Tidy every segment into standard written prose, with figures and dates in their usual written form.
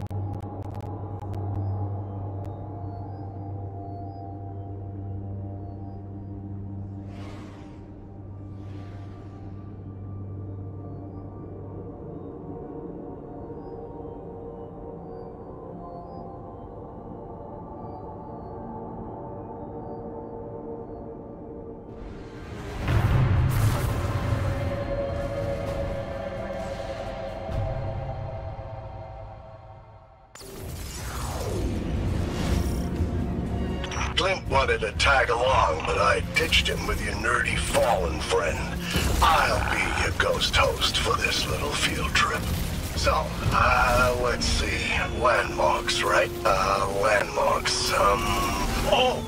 Clint wanted to tag along, but I ditched him with your nerdy fallen friend. I'll be your ghost host for this little field trip. So, let's see. Landmarks, right? Landmarks, oh!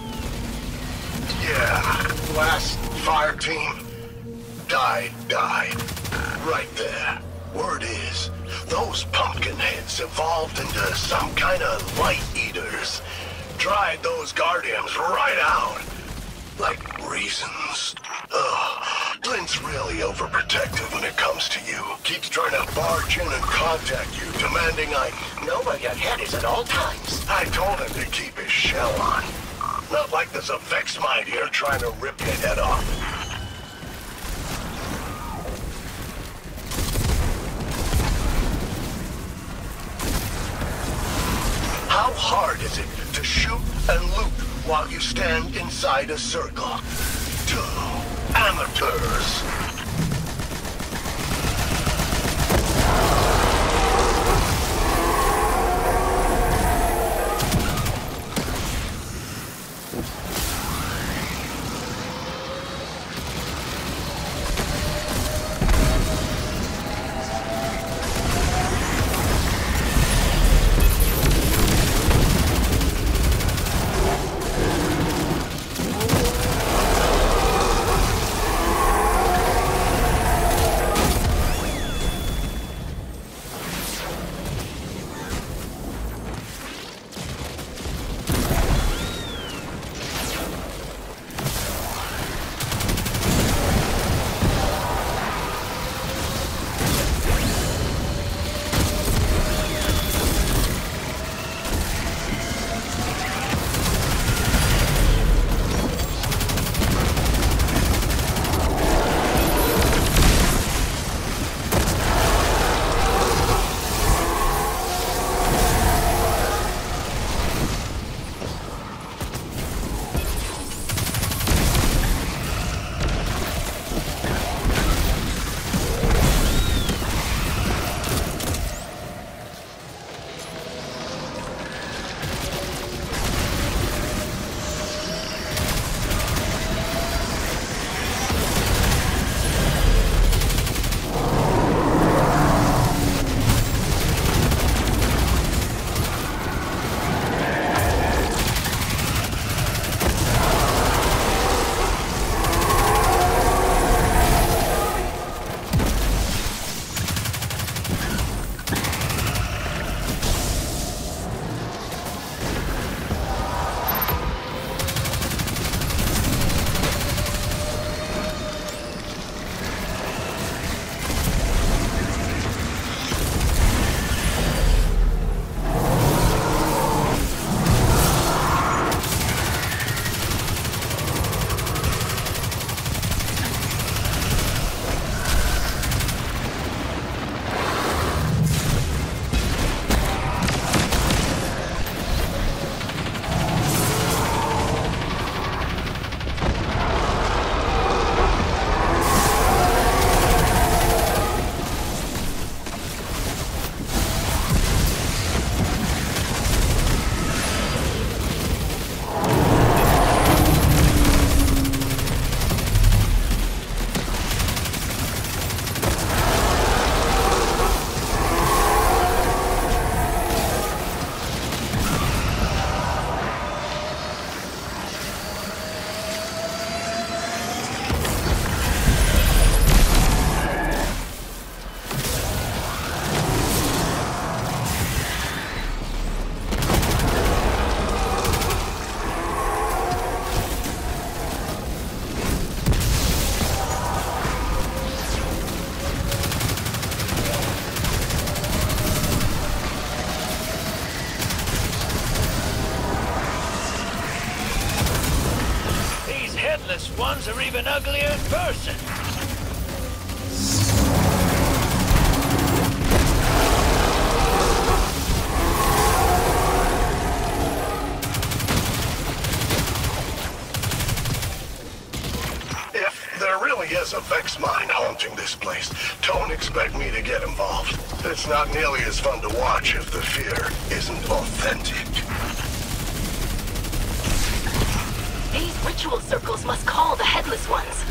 Yeah, last fire team. Died. Right there. Word is, those pumpkin heads evolved into some kind of light eaters. Tried those guardians right out. Like reasons. Ugh. Clint's really overprotective when it comes to you. Keeps trying to barge in and contact you, demanding I know where your head is at all times. I told him to keep his shell on. Not like there's a Vex Mind here trying to rip your head off. How hard is it to shoot and loot while you stand inside a circle? Two amateurs. ones are even uglier in person. If there really is a Vex mine haunting this place, don't expect me to get involved. It's not nearly as fun to watch if the fear isn't authentic. These ritual circles must call the Headless Ones.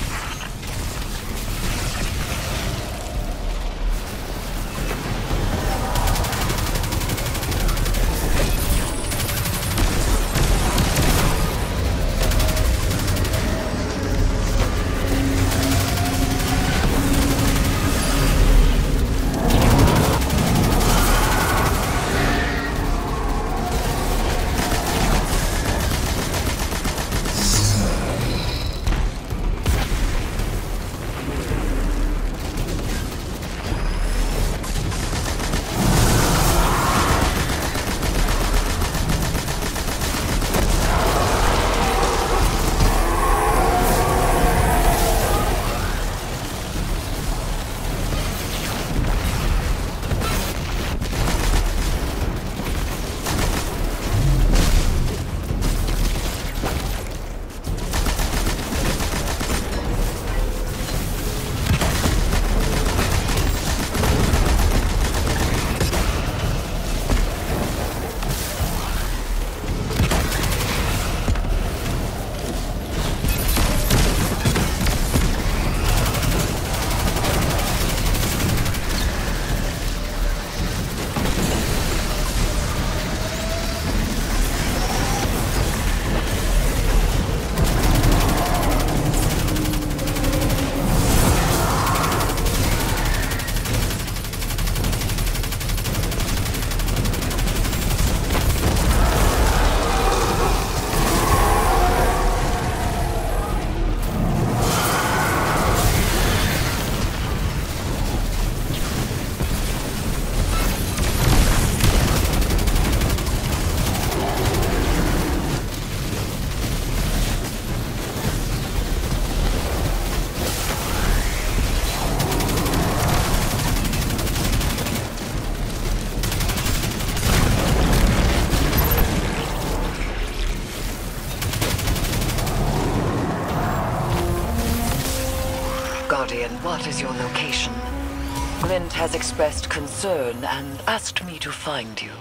Guardian, what is your location? Glint has expressed concern and asked me to find you.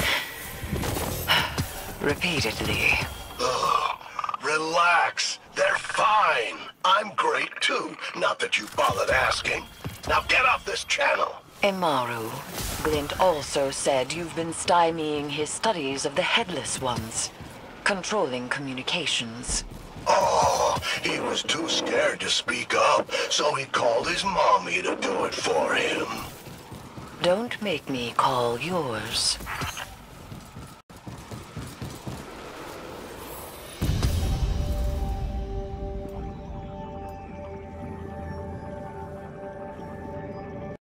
Repeatedly. Ugh, relax. They're fine. I'm great too. Not that you bothered asking. Now get off this channel. Imaru, Glint also said you've been stymieing his studies of the Headless Ones, controlling communications. Oh, he was too scared to speak up, so he called his mommy to do it for him. Don't make me call yours.